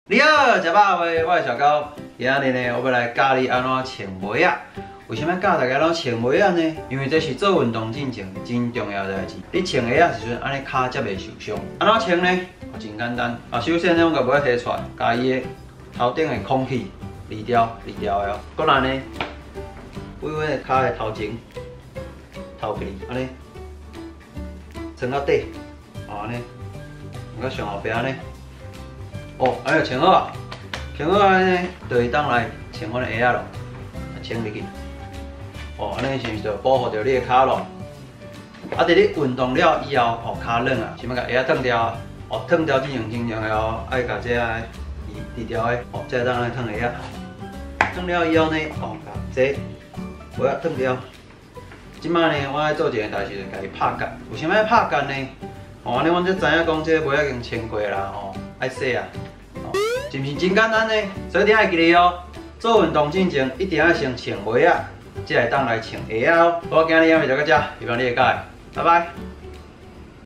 你好，食饱未？我是小高。今仔日呢，我要来教你安怎穿袜仔。为什么教大家安怎穿袜仔呢？因为这是做运动进前真重要的代志。你穿鞋仔时阵，安尼脚才袂受伤。安怎穿呢？真简单。首先呢，我甲袜仔摕出来，甲伊的头顶的空气离掉的哦。搁然呢，为阮的脚的头前、头皮安尼穿到底，安尼，到上后壁安尼。 哦，安尼穿好啊，穿好安尼，就会当来穿阮的鞋仔咯，穿入去。哦，安尼是毋是就保护着你的脚咯？啊，伫你运动了以后，哦，脚软啊，先要甲鞋仔脱掉啊。哦，脱掉真重要哦，爱甲这个离掉的，哦，才会当来脱鞋仔。脱了以后呢，哦，甲这鞋仔脱掉。即摆呢，我爱做一件代志，就是甲伊拍干。为什么要拍干呢？哦，安尼阮才知影讲这个袜仔已经穿过啦，哦，爱洗啊。 是毋是真简单呢？所以一定要记得哦，做运动之前一定要先穿袜仔，才会当来穿鞋仔哦。好，今日影片就到这，希望你会喜欢，拜拜。